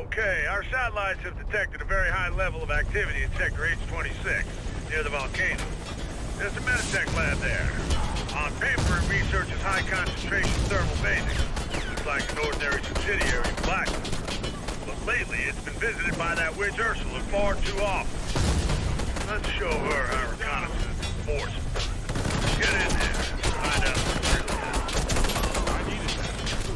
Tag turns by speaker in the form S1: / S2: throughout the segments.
S1: Okay, our satellites have detected a very high level of activity in Sector H-26, near the volcano. There's a Meditech lab there. On paper, it researches high-concentration thermal bathing. Looks like an ordinary subsidiary of Blackwood. But lately, it's been visited by that witch Ursula far too often. Let's show her our reconnaissance force. Get in there and find out what's really happening. I needed that.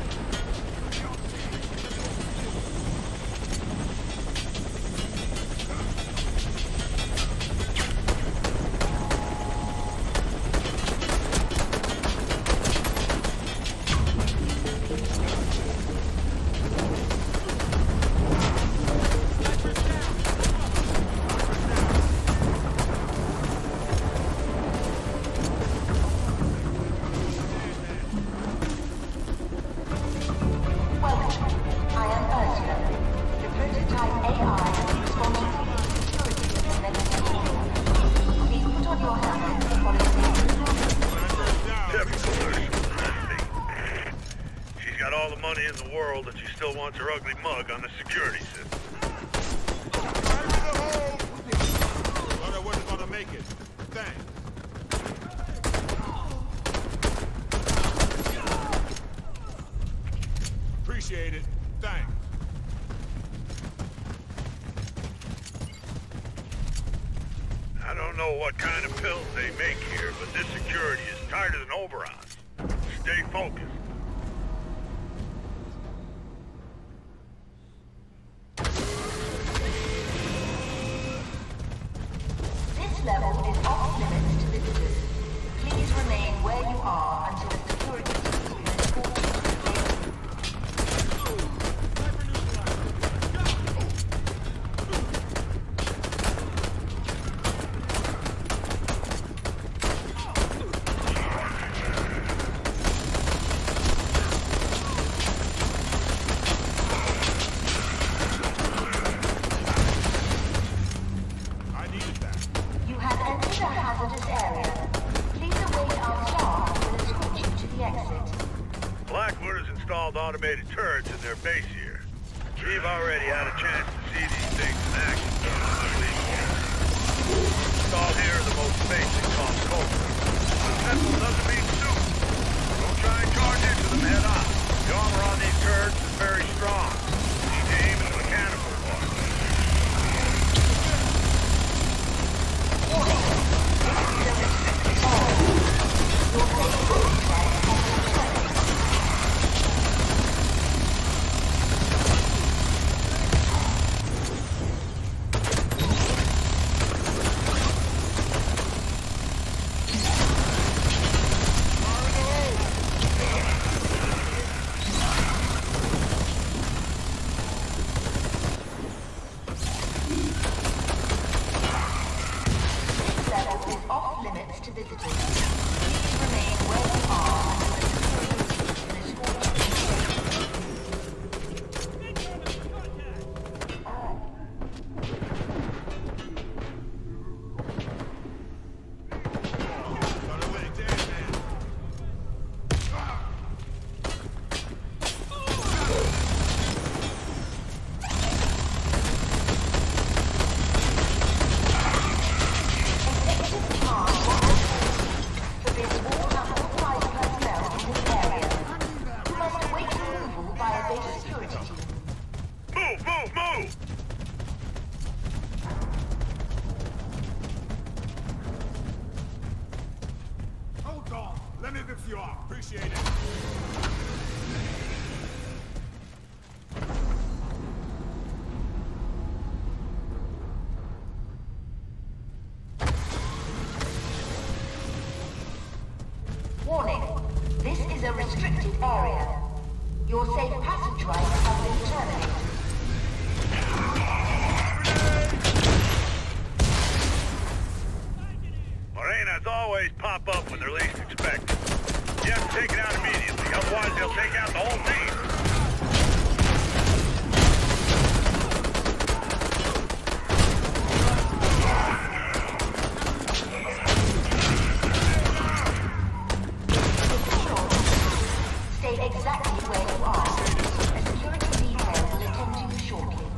S1: Wants her ugly mug on the security system.
S2: Thought I wasn't gonna make it. Thanks. Appreciate it. Thanks.
S1: I don't know what kind of pills they make here, but this security is tighter than Oberon's. Stay focused.
S3: Level is off limits to visitors. Please remain where you are until a security team is escorted to the gate.
S1: Automated turrets in their base here. We've already had a chance to see these things in action. Installed here are the most basic called Cobra. Successful doesn't mean soon. Don't try and charge into them head on. The armor on these turrets is very strong. Need to aim at the mechanical part.
S2: Let me lift you off. Appreciate it.
S3: Warning. This is a restricted area. Your safe passage rights have been terminated.
S1: Morenas always pop up when they're least expected. You have to take it out immediately, otherwise they'll take out the whole team.
S3: Stay exactly where you are. A security detail will attend to you shortly.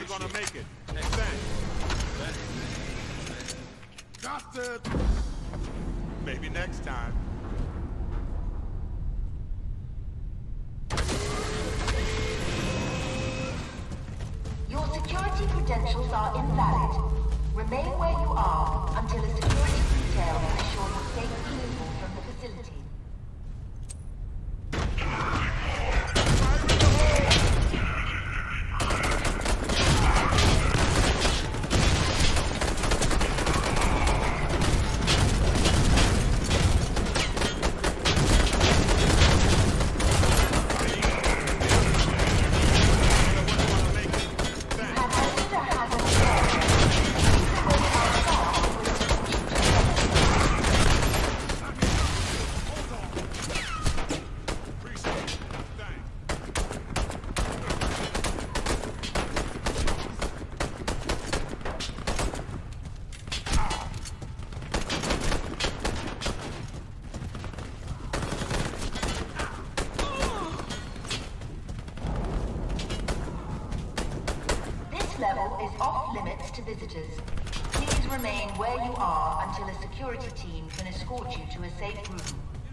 S2: wasn't gonna make it. Thanks. Got it. Maybe next time.
S3: Your security credentials are invalid. Remain where you are until a security detail assures safe removal from the facility. Level is off limits to visitors. Please remain where you are until a security team can escort you to a safe room.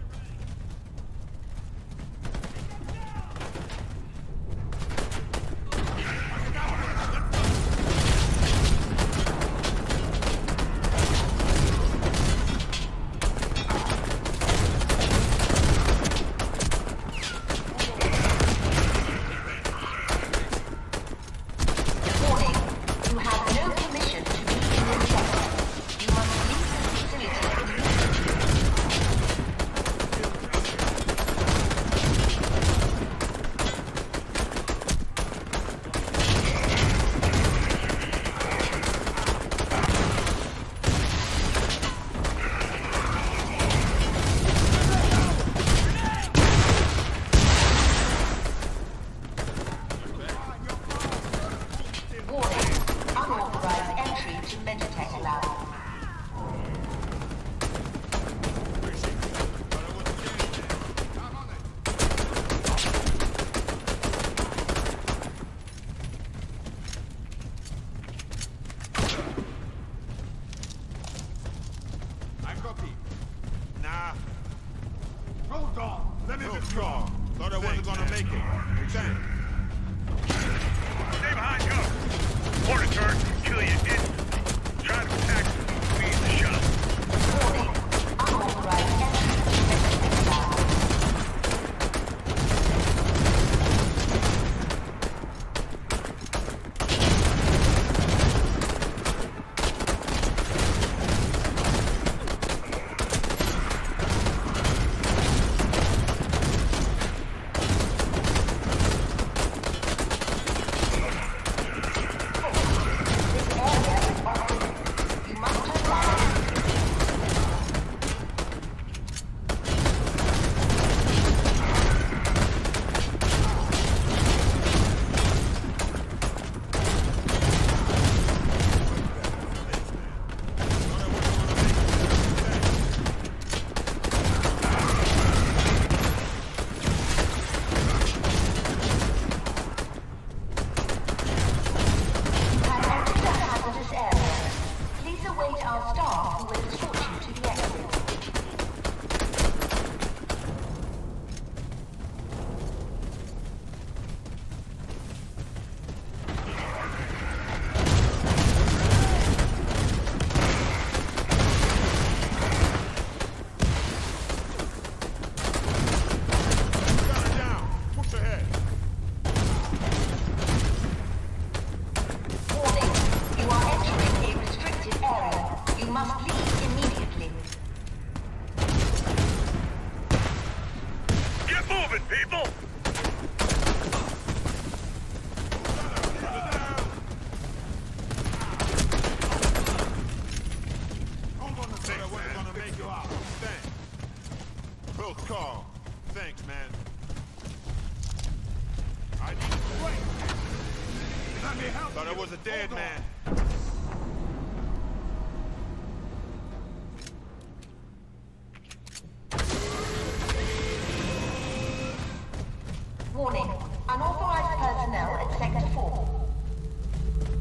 S2: Hold on. Let me withdraw. Thought I wasn't gonna make it. Thanks.
S1: Stay behind cover. Mortar turret can kill you instantly. Try to attack the speed of the shot.
S3: Warning. Unauthorized entry to Meditech Lab.
S2: Call. Thanks, man. I need to wait. Let me help. Thought I was a dead man.
S3: Warning. Unauthorized personnel at Sector 4.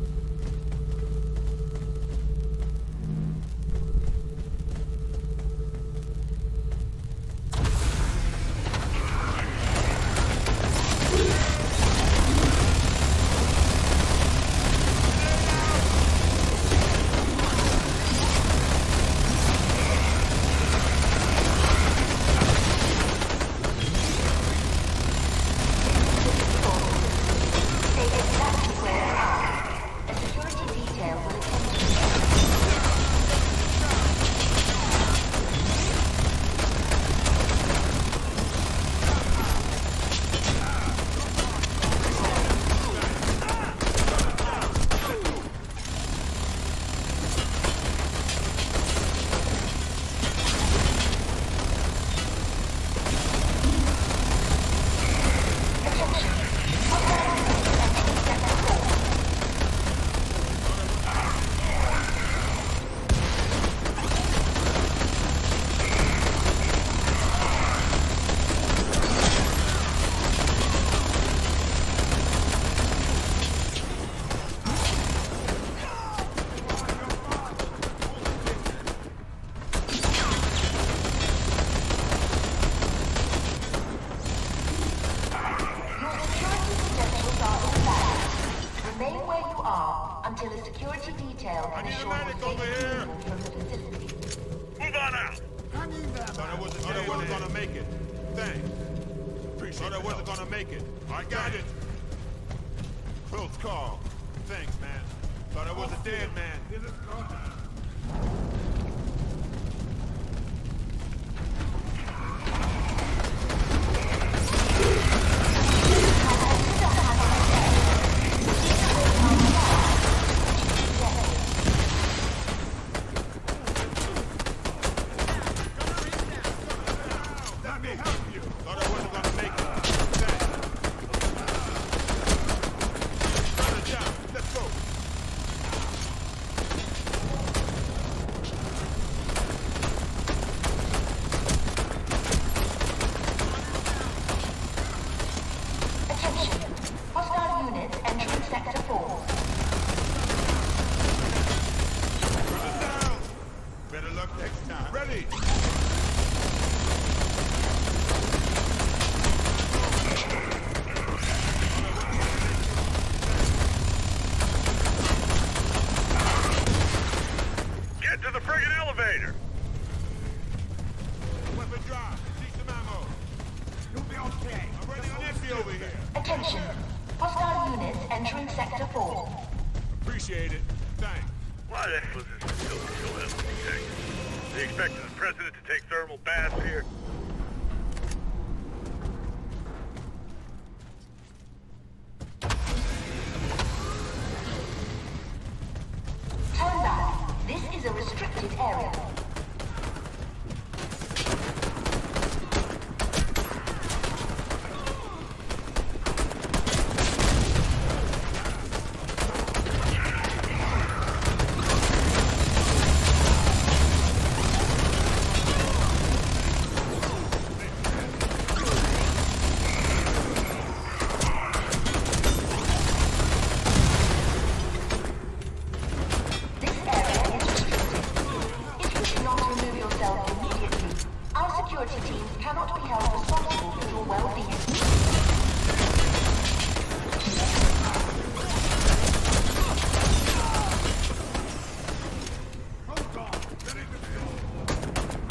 S2: wasn't gonna make it. Thanks. Thought I wasn't gonna make it. I got it. Close call. Thanks, man. Thought I was a dead man.
S1: Let me help you.
S2: Thought I wasn't gonna make it. Thanks. Shut it down. Let's go.
S3: Attention. Hostile units entering Sector 4.
S2: Shut it down. Better luck next time. Ready.
S1: Get to the friggin' elevator.
S2: Weapon drop. See some ammo.
S1: You'll be okay.
S2: I'm running on empty over here.
S3: Attention. Hostile units entering Sector 4.
S2: Appreciate it. Thanks.
S1: Why the hell is this facility so heavily protected? They expecting the president to take thermal baths here?
S3: Turn back. This is a restricted area. This area is restricted. If you do not remove yourself immediately, our security teams cannot be held responsible for your well-being.
S1: Hold on. Ready to build.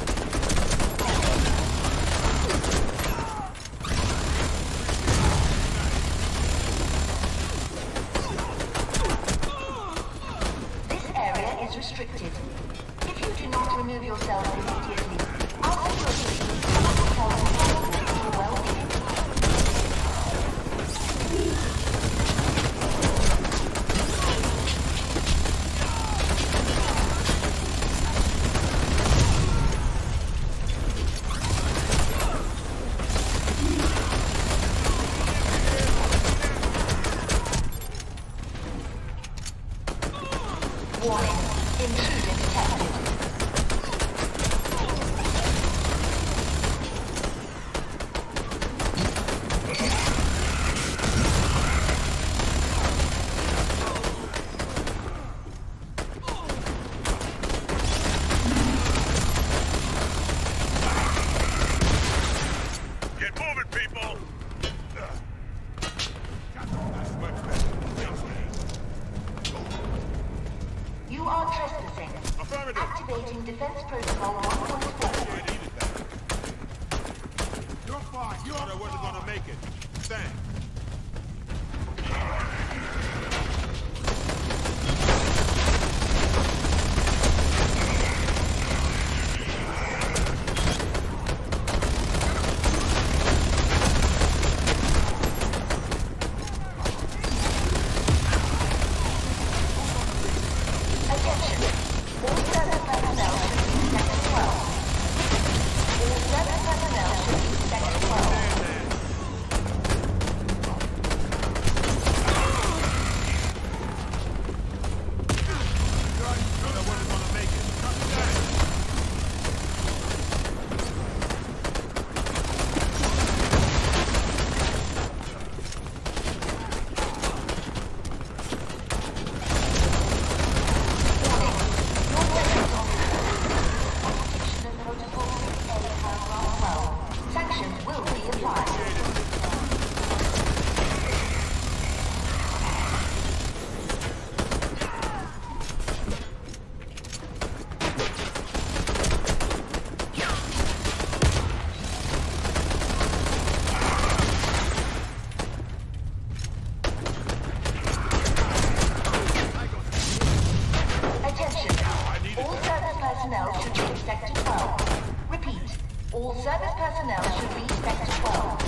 S3: This area is restricted. If you do not remove yourself immediately, our security teams cannot be held responsible All service personnel should leave Sector 12.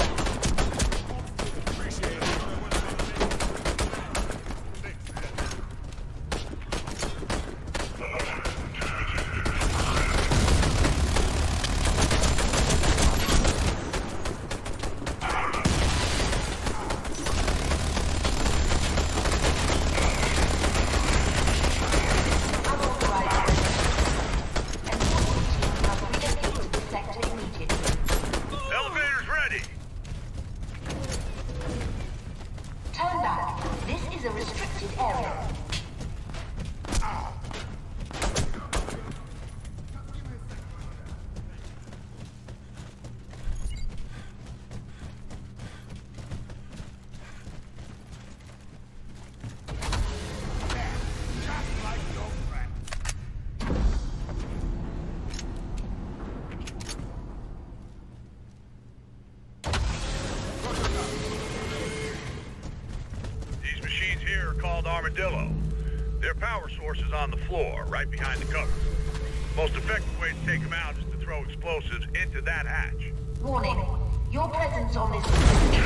S1: Armadillo. Their power source is on the floor, right behind the cover. Most effective way to take them out is to throw explosives into that hatch.
S3: Warning. Your presence on this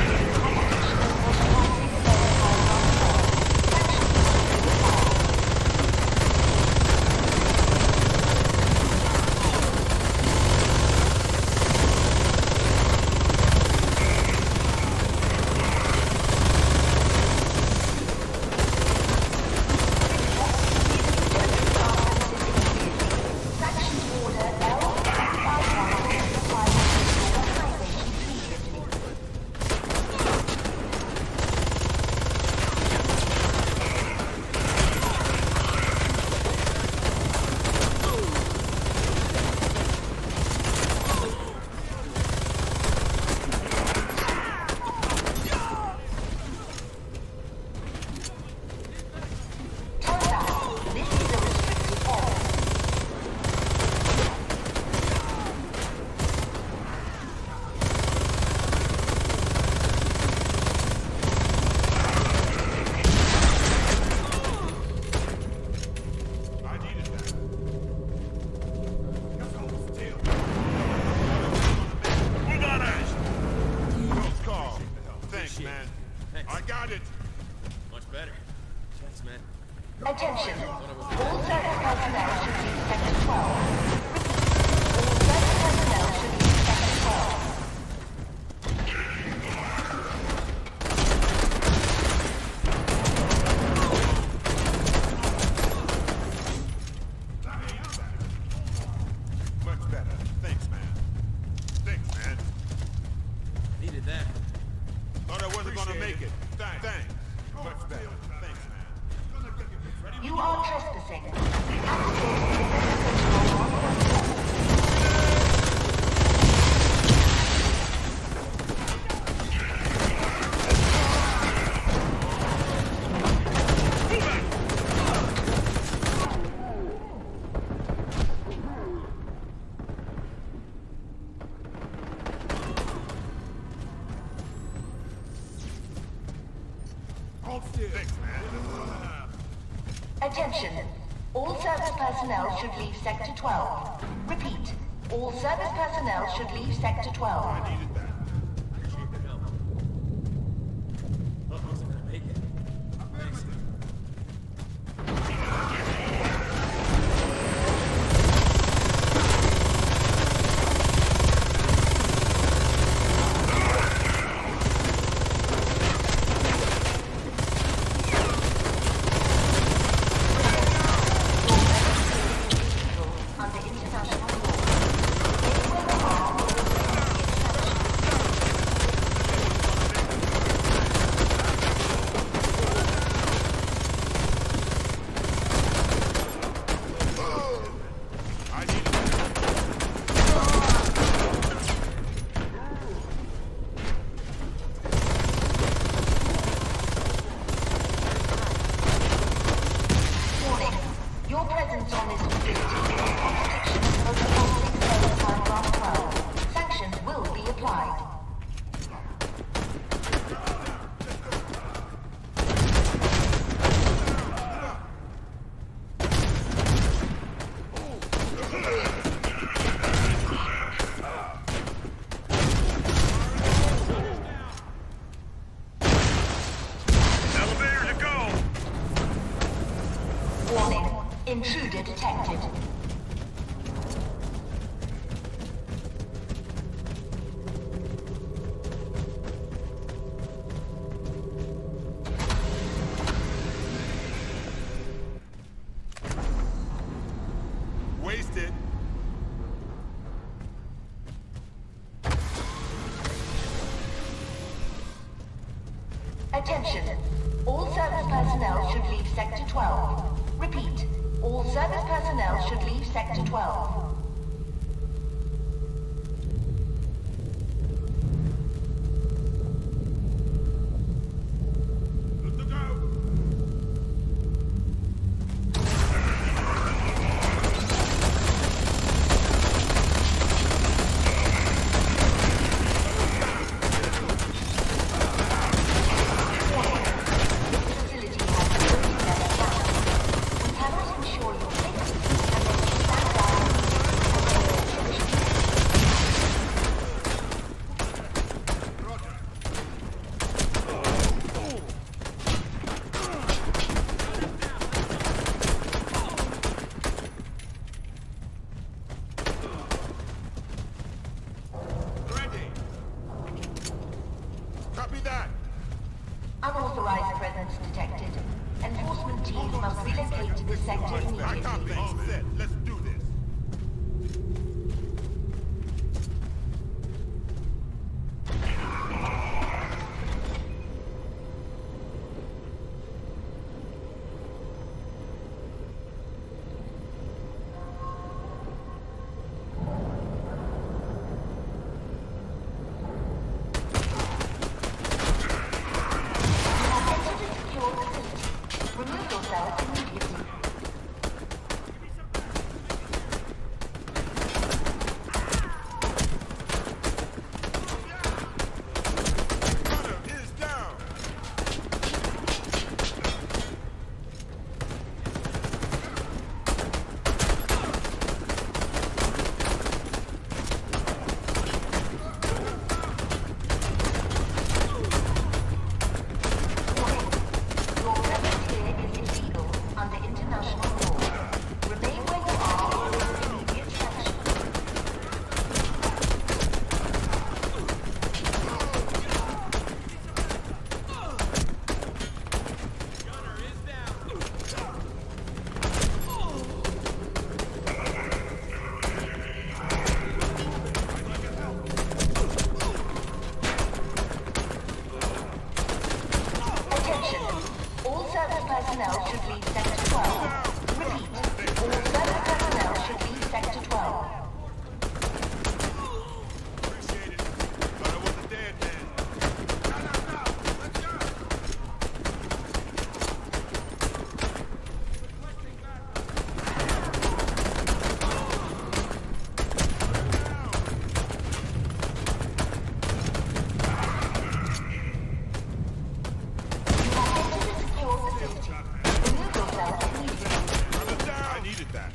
S3: Attention. All service personnel should leave Sector 12. All service personnel should leave Sector 12.
S2: Much better. Thanks, man. Thanks, man.
S4: Needed that.
S2: Thought I wasn't gonna make it. Thanks. Much better. Thanks, man.
S3: You are trespassing.
S2: Thanks, man.
S3: Attention. All service personnel should leave Sector 12. Repeat. All service personnel should leave Sector 12.
S2: I needed that.
S4: Appreciate the help. Oh, I wasn't gonna make it. Thanks.
S3: Under international law. Intruder detected.
S2: Wasted.
S3: Attention. All service personnel should leave Sector 12. Repeat. All service personnel should leave Sector 12.
S2: Look out!
S3: Facility has broken their account. We cannot ensure your safety unless you stand down and take attention.
S2: Ready. Copy that.
S3: Unauthorized presence detected. Enforcement teams must relocate to the sector
S2: I
S3: immediately.
S2: copy. All set. Let's do this.
S3: Remove yourself immediately.
S2: Gunner is down.
S3: Your presence here is illegal under international law. Remain where you are or immediate sanction.
S4: Gunner is down.
S3: Attention. All service personnel should leave Sector 12. Repeat. All service personnel should leave Sector 12.
S2: Appreciate it. Thought I was a dead man.
S3: You have entered a secure facility. Remove yourself immediately.
S2: I needed that.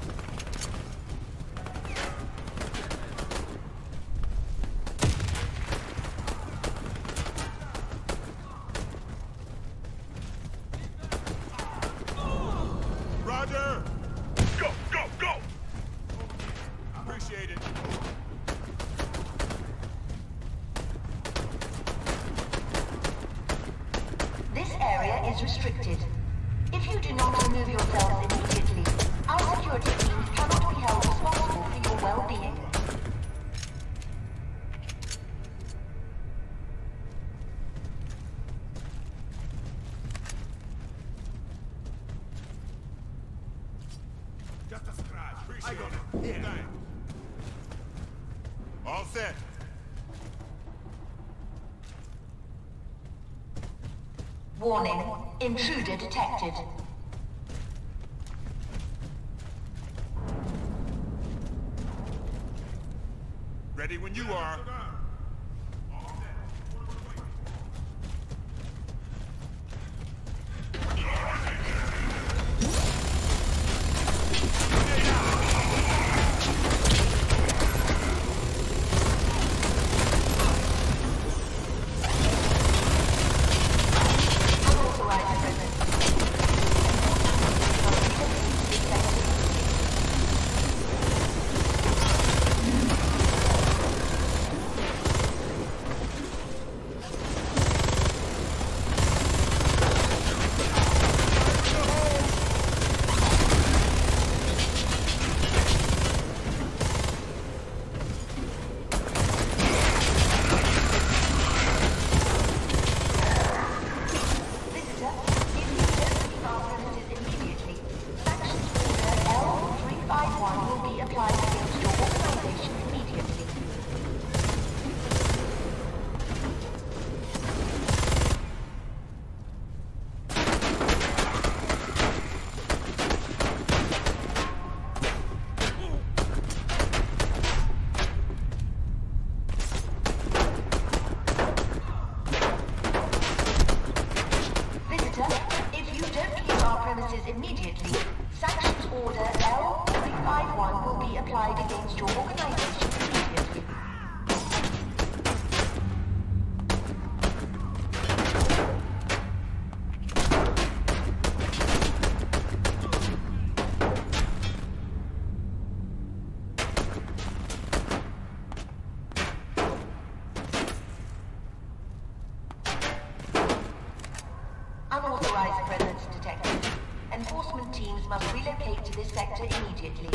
S2: Roger!
S1: Go, go, go!
S2: Appreciate it.
S3: This area is restricted. If you do not remove yourselves immediately, our security teams cannot be held responsible for your well-being.
S2: Just a scratch. Appreciate it. Here. Thanks. All set.
S3: Warning, intruder detected.
S2: Ready when you are.
S3: Unauthorized presence. Unauthorized presence detected. Enforcement teams must relocate to this sector immediately.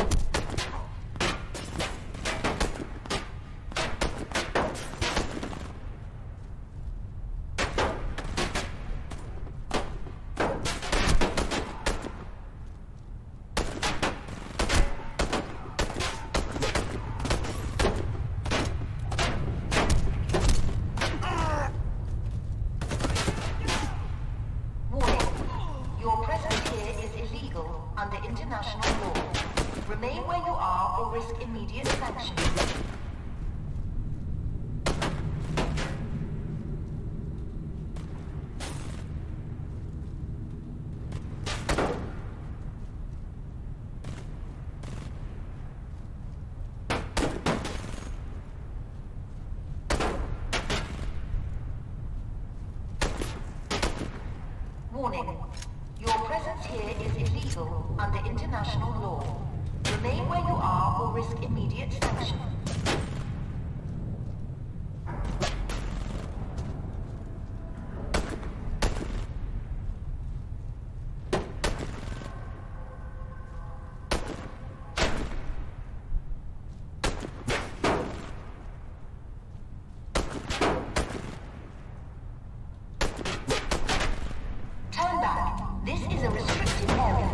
S3: Under international law. Remain where you are or risk immediate sanctions. Warning. Your presence here is illegal under international law. Remain where you are or risk immediate sanction. Turn back. This is a restricted area.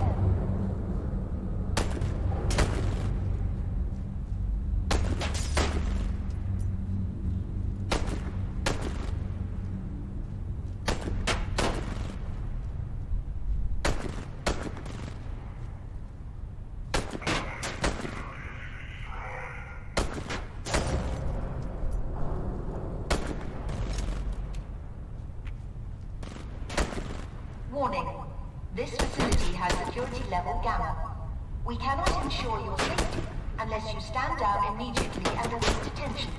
S3: Warning. This facility has security level Gamma. We cannot ensure your safety unless you stand down immediately and await detention.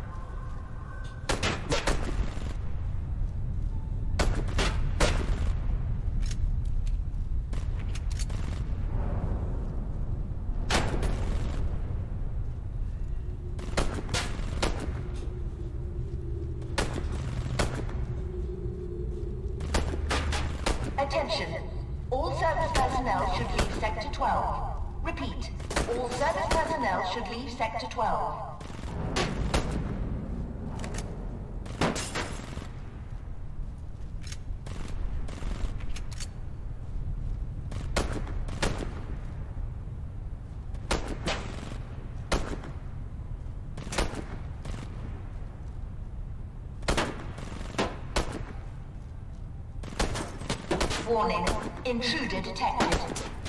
S3: Attention. All service personnel should leave Sector 12. Repeat. All service personnel should leave Sector 12. Warning. Intruder detected.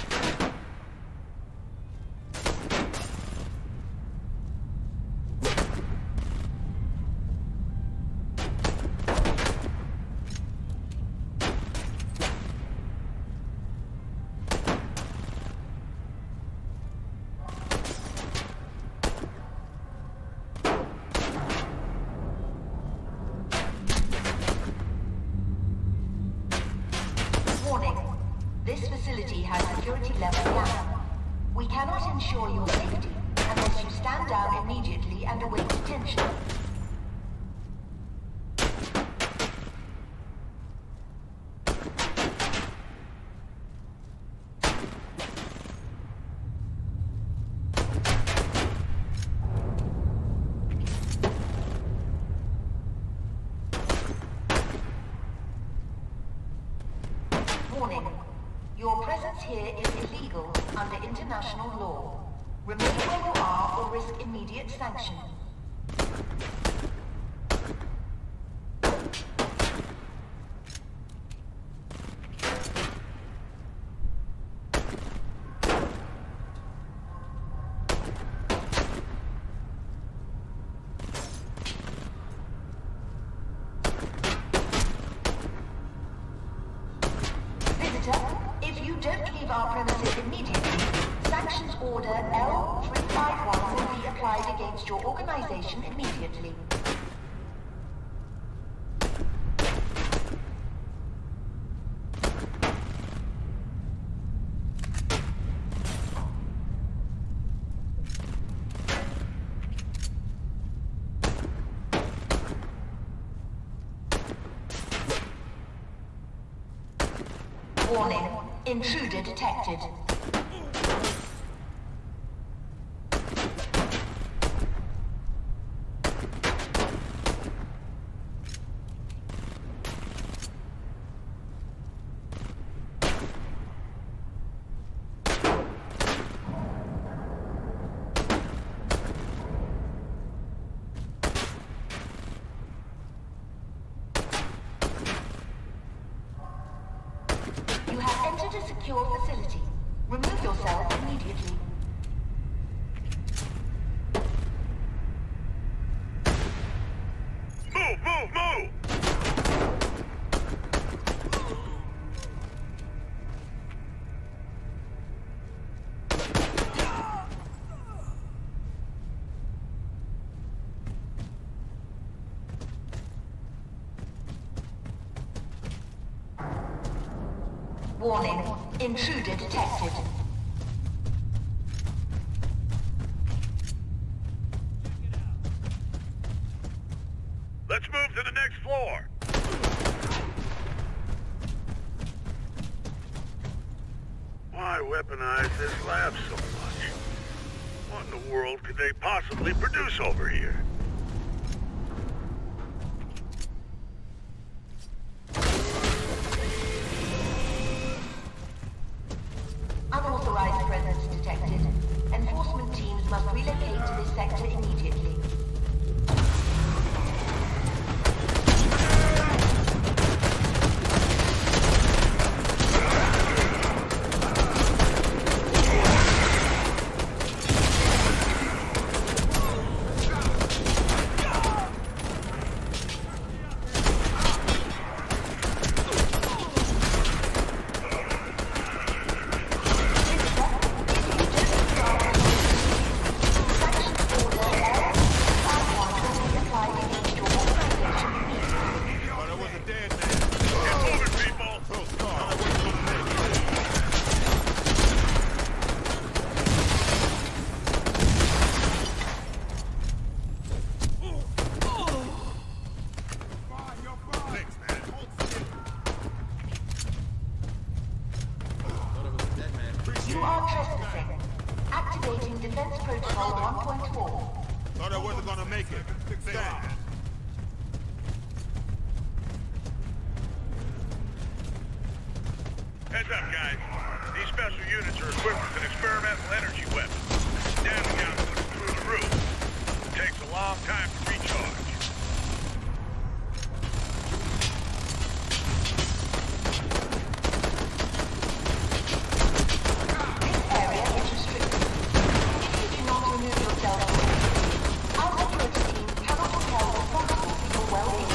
S3: This facility has security level Gamma. We cannot ensure your safety unless you stand down immediately and await detention. Warning. Your presence here is illegal under international law. Remain where you are or risk immediate sanction. If you don't leave our premises immediately, Sanctions Order L351 will be applied against your organization immediately. Warning, intruder detected. You have entered a secure facility. Remove yourself immediately.
S1: Move, move, move!
S3: Warning, intruder detected.
S1: Let's move to the next floor. Why weaponize this lab so much? What in the world could they possibly produce over here?
S3: Unauthorized presence detected. Enforcement teams must relocate to this sector immediately. You are trespassing. Activating Defense Protocol 1.4.
S2: Thought I wasn't gonna make it. Thanks.
S1: Heads up, guys. These special units are equipped with an experimental energy weapon. Damage output is through the roof. It takes a long time to recharge.
S3: This area is restricted. If you do not remove yourself immediately, our security teams cannot be held responsible for your well-being.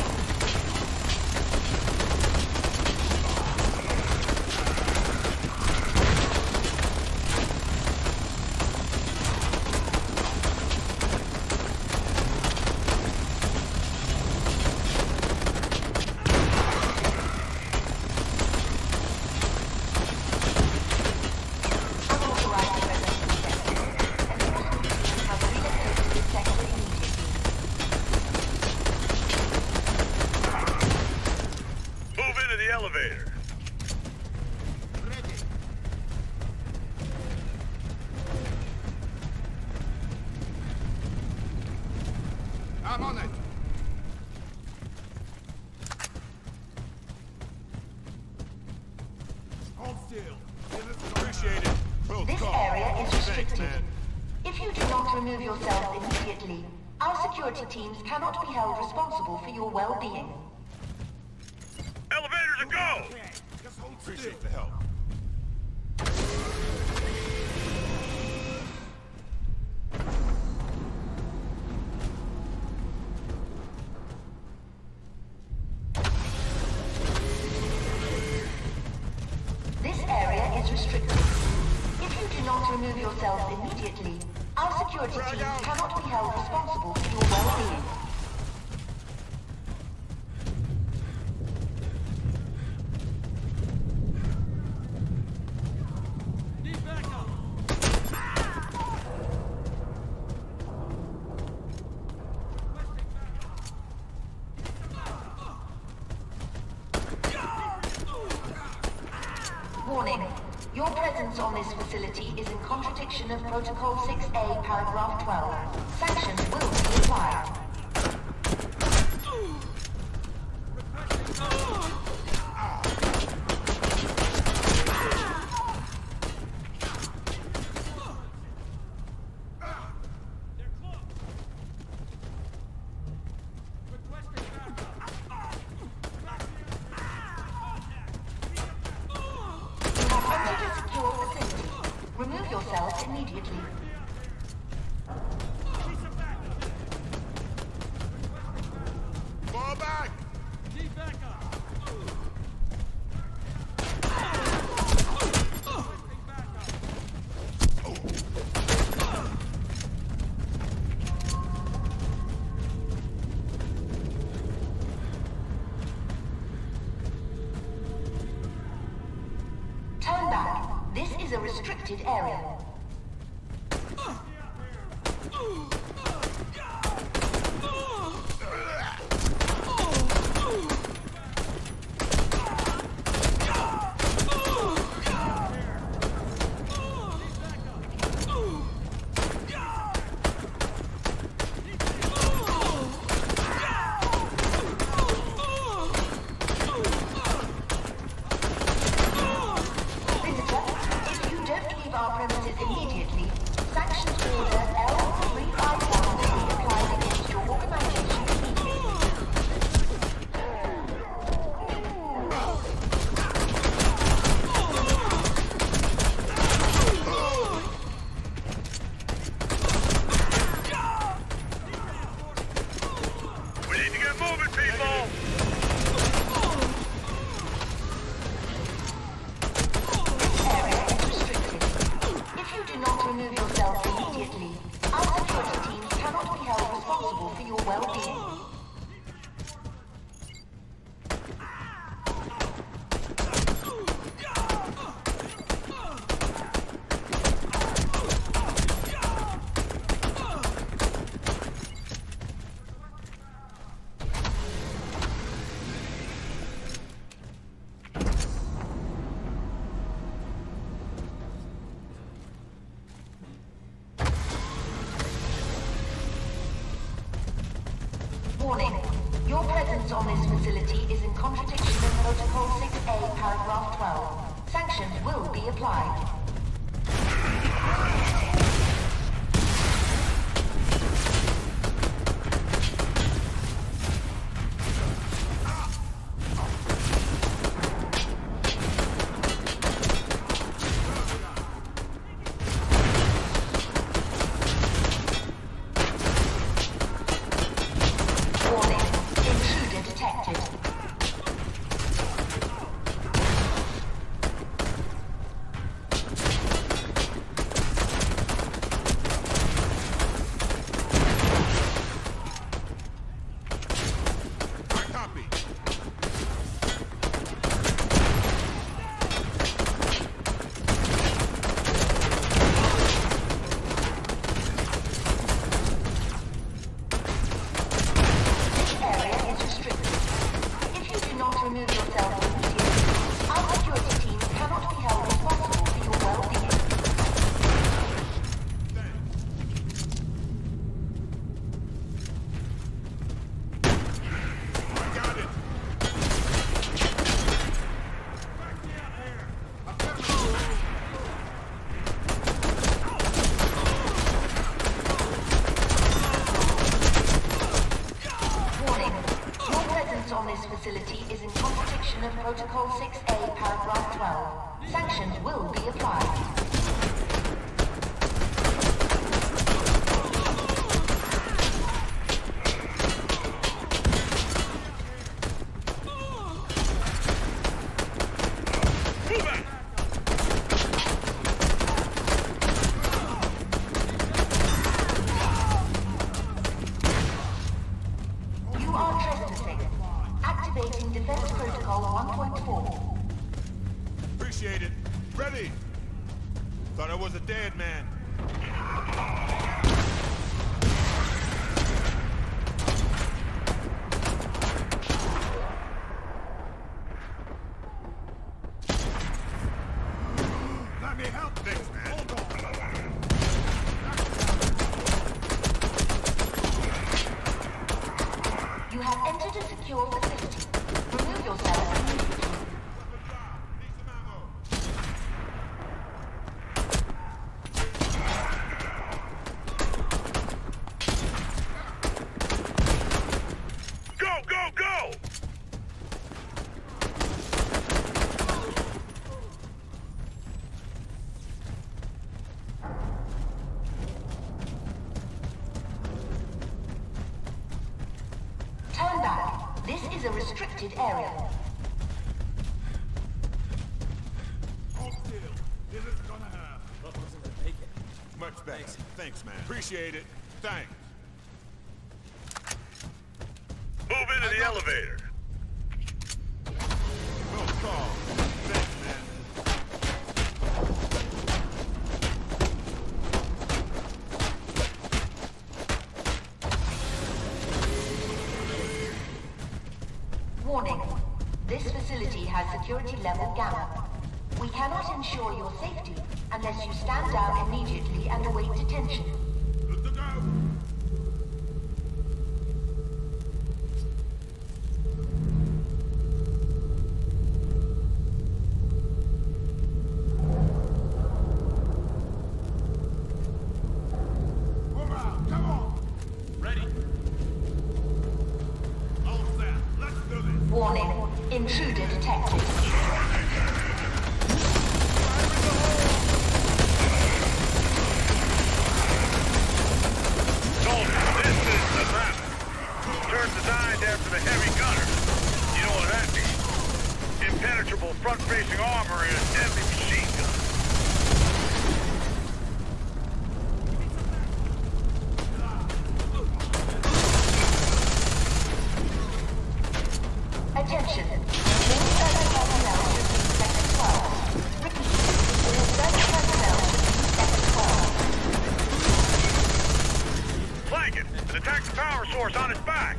S1: Move into the elevator.
S2: I'm on it. Hold still. Appreciate it.
S3: This area is restricted. If you do not remove yourself immediately, our security teams cannot be held responsible for your well-being.
S1: Elevators a go!
S2: Appreciate the help.
S3: This area is restricted. If you do not remove yourself immediately, our security teams cannot be held responsible for your well-being.
S4: Need
S3: presence on this facility is in contradiction of Protocol 6A, paragraph 12. Sanctions will be applied. Remove yourselves immediately.
S2: Fall back!
S4: Keep back up.
S3: Turn back. This is a restricted area. Immediately, sanctions order L351 will be applied against your organization immediately.
S1: We need to get moving, people!
S3: Remove yourself immediately. Our security teams cannot be held responsible for your well-being. Warning. Your presence on this facility is in contradiction of Protocol 6A, paragraph 12. Sanctions will be applied. Remove yourself immediately. Our security teams cannot be held responsible for your well-being.
S2: I got it!
S3: Warning. Your presence on this facility is in contradiction of Protocol 6A, paragraph 12. Sanctions will be applied. You are trespassing. Activating Defense Protocol 1.4.
S2: Appreciate it. Ready! Thought I was a dead man. Let me help!
S3: secure facility. Remove yourself immediately.
S2: Need some ammo.
S1: Go, go, go!
S3: Turn back. This is a restricted area.
S2: Hold still. This is gonna hurt.
S4: That wasn't a make it.
S2: Much better. Thanks, man. Appreciate it. Thanks.
S1: Move into the elevator.
S2: Close call. Thanks, man.
S3: Warning. This facility has security level Gamma. We cannot ensure your safety unless you stand down immediately and await detention.
S2: Good to go. Move out. Come on.
S4: Ready?
S2: All set. Let's do this.
S3: Warning. Intruder detected.
S1: Soldier, this is the map. Turret designed after the heavy gunner. You know what that means? Impenetrable front-facing armor and a deadly machine gun.
S3: Attention. All service personnel should leave Sector 12. Repeat. All service personnel should leave Sector 12.
S1: Flank it and attack the power source on its back.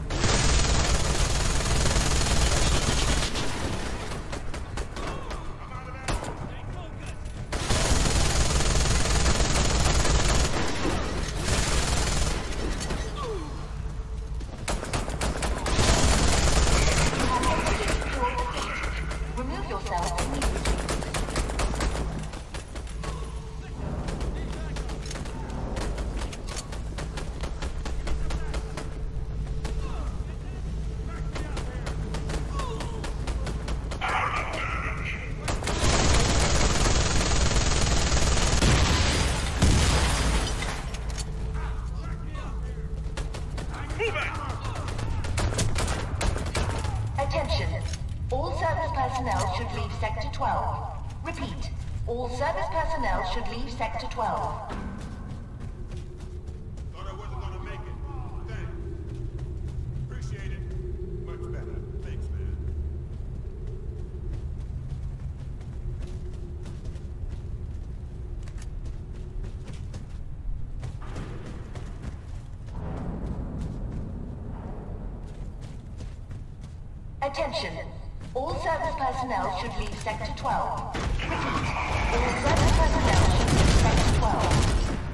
S3: Remove yourself immediately.
S1: Move out!
S3: Attention. All service personnel should leave Sector 12. Repeat. All service personnel should leave Sector 12.
S2: Thought I wasn't gonna make it. Thanks. Appreciate it. Much better. Thanks, man.
S3: Attention. All service personnel should leave Sector 12. Repeat. All service personnel should leave Sector 12.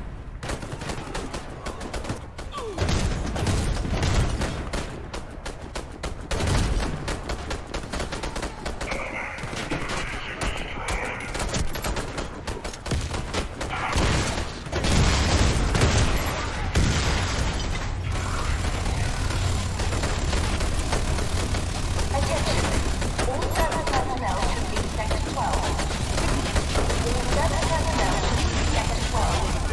S3: Attention. All service personnel should leave Sector 12. Repeat. All service personnel should leave Sector 12.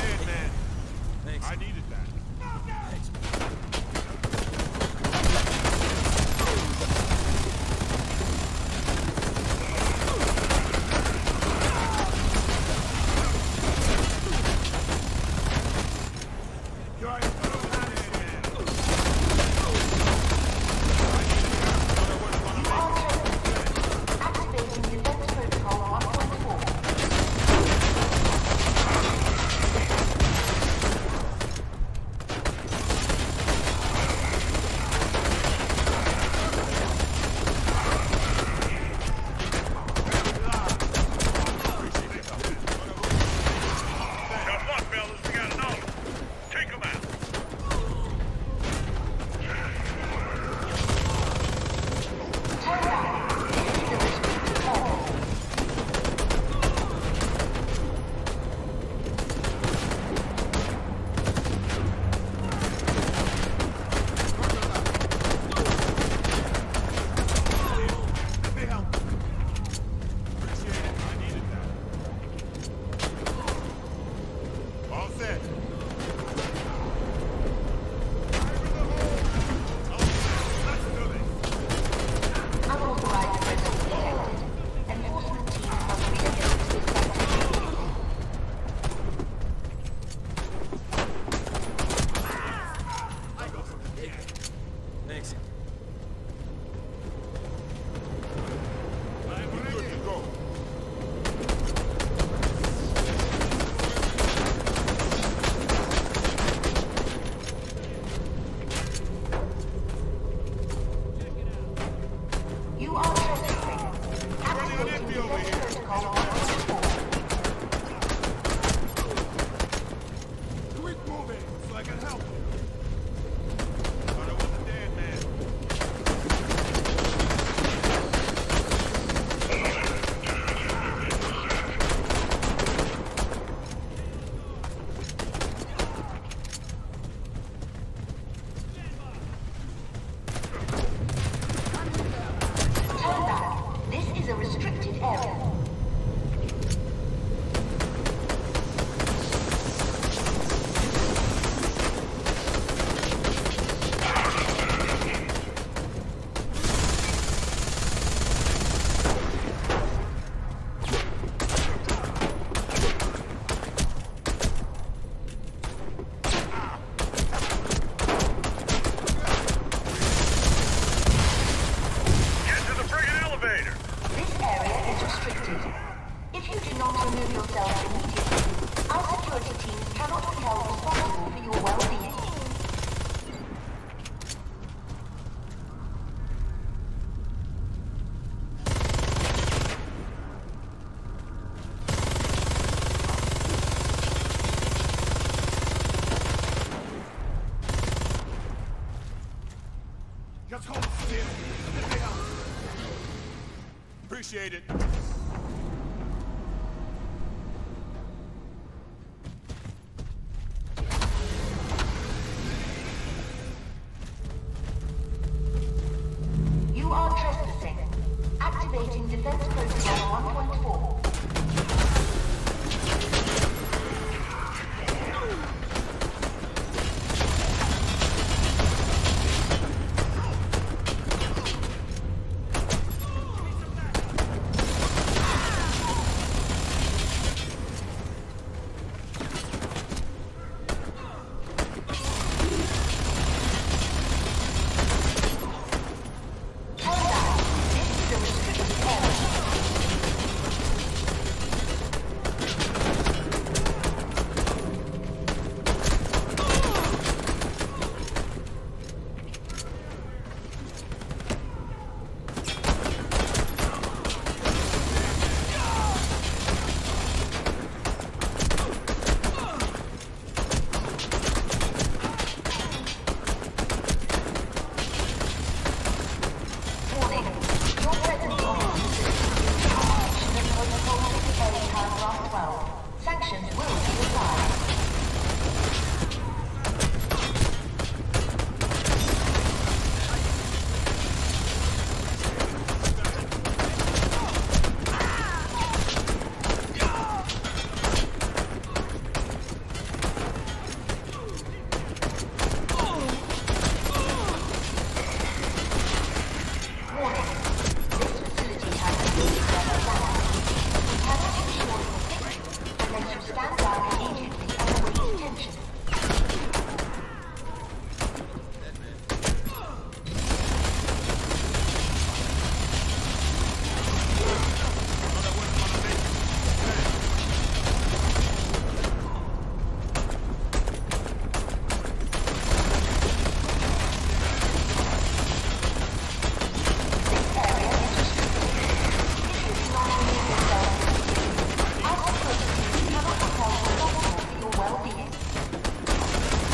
S4: take it. Thanks.
S2: We're good to go.
S3: You are trespassing. Activating defense protocol 1.4.
S2: Quick moving so I can help. Thought I was a dead man.
S3: Turn back. This is a restricted area.
S1: Get to the friggin' elevator!
S3: This area is restricted. If you do not remove yourself immediately, our security teams cannot be held responsible for your well-being.
S2: Just hold still. Appreciate it.
S3: You are trespassing. Activating defense protocol 1.4. Turn back. This is a restricted area. Warning. Your presence on this facility is a violation of Protocol 6A paragraph 12. Sanctions will be applied. Warning. This facility has a legal land. We cannot ensure your safety unless you stand by immediately and await detention. This area is restricted. If you do not remove yourself immediately, our security teams cannot be held responsible for your well-being.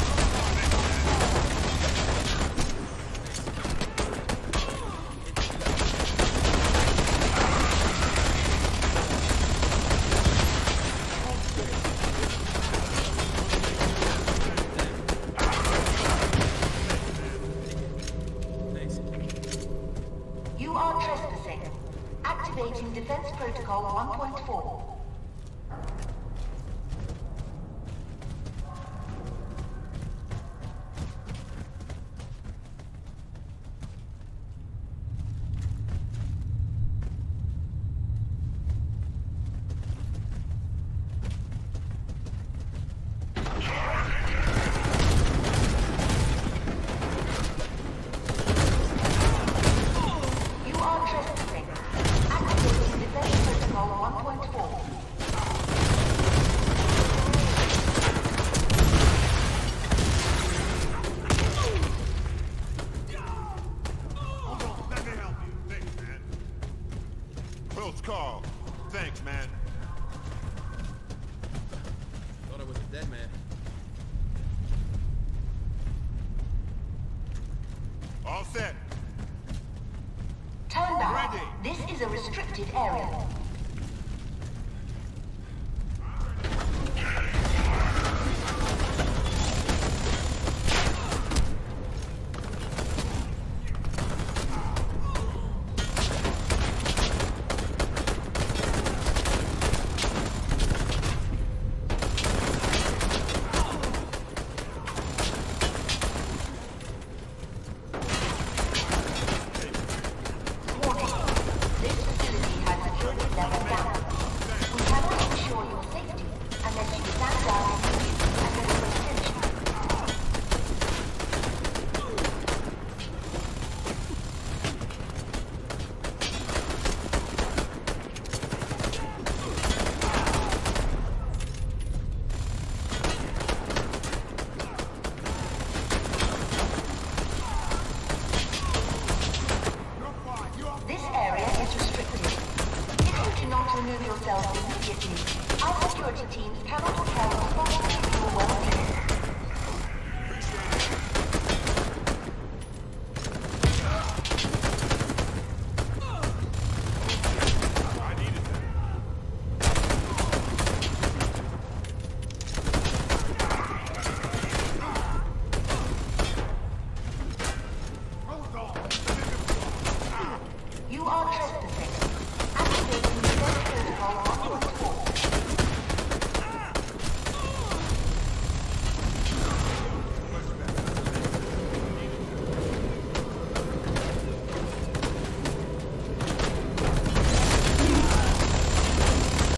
S4: Thanks.
S3: You are trespassing. Activating defense protocol 1.4.
S2: All set.
S3: Turn back.
S2: Ready.
S3: This is a restricted area.